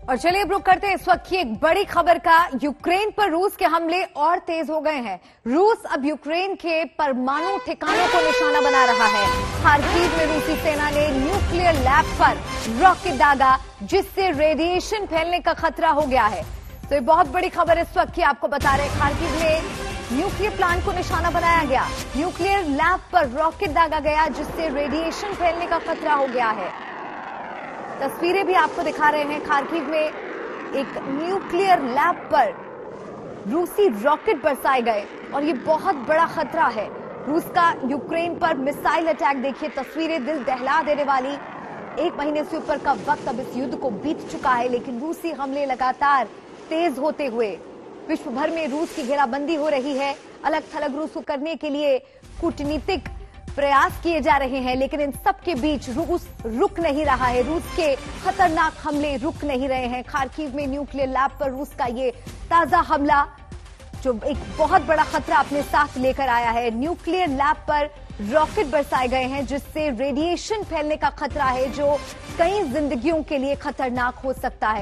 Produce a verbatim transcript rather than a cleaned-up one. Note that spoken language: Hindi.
और चलिए अब रुक करते हैं इस वक्त की एक बड़ी खबर का। यूक्रेन पर रूस के हमले और तेज हो गए हैं। रूस अब यूक्रेन के परमाणु ठिकानों को निशाना बना रहा है। खार्किव में रूसी सेना ने न्यूक्लियर लैब पर रॉकेट दागा, जिससे रेडिएशन फैलने का खतरा हो गया है। तो ये बहुत बड़ी खबर इस वक्त की आपको बता रहे हैं। खार्किव में न्यूक्लियर प्लांट को निशाना बनाया गया, न्यूक्लियर लैब पर रॉकेट दागा गया, जिससे रेडिएशन फैलने का खतरा हो गया है। तस्वीरें भी आपको दिखा रहे हैं। खार्किव में एक न्यूक्लियर लैब पर रूसी रॉकेट बरसाए गए और ये बहुत बड़ा खतरा है। रूस का यूक्रेन पर मिसाइल अटैक देखिए, तस्वीरें दिल दहला देने वाली। एक महीने से ऊपर का वक्त अब इस युद्ध को बीत चुका है, लेकिन रूसी हमले लगातार तेज होते हुए विश्व भर में रूस की घेराबंदी हो रही है। अलग थलग रूस को करने के लिए कूटनीतिक प्रयास किए जा रहे हैं, लेकिन इन सब के बीच रूस रुक नहीं रहा है। रूस के खतरनाक हमले रुक नहीं रहे हैं। खार्किव में न्यूक्लियर लैब पर रूस का ये ताजा हमला जो एक बहुत बड़ा खतरा अपने साथ लेकर आया है। न्यूक्लियर लैब पर रॉकेट बरसाए गए हैं, जिससे रेडिएशन फैलने का खतरा है, जो कई जिंदगियों के लिए खतरनाक हो सकता है।